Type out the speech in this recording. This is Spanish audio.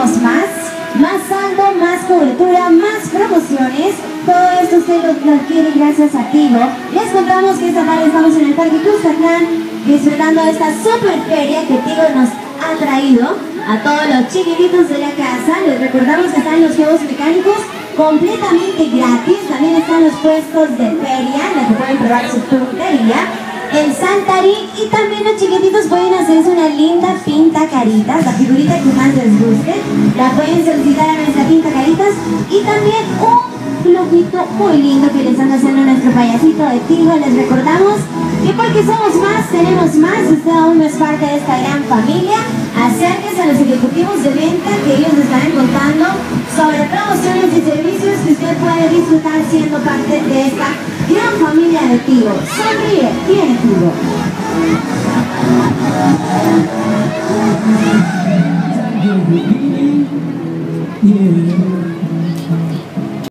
queremos más saldo, más cobertura, más promociones. Todo esto usted lo adquiere gracias a Tigo. Les contamos que esta tarde estamos en el Parque Cuscatlán disfrutando de esta super feria que Tigo nos ha traído a todos los chiquititos de la casa. Les recordamos que están los juegos mecánicos completamente gratis. También están los puestos de feria en los que pueden probar su puntería, el saltarín, y también los chiquititos pueden hacerse una linda pinta caritas, la figurita que más les guste, la pueden solicitar a nuestra pinta caritas, y también un globito muy lindo que le están haciendo nuestro payasito de Tigo. Les recordamos que porque somos más, tenemos más. Usted aún no es parte de esta gran familia. Acérquese a los ejecutivos de venta que ellos les estarán contando sobre promociones y servicios que usted puede disfrutar siendo parte de esta gran familia de Tigo. Sonríe, tiene Tigo. Yeah.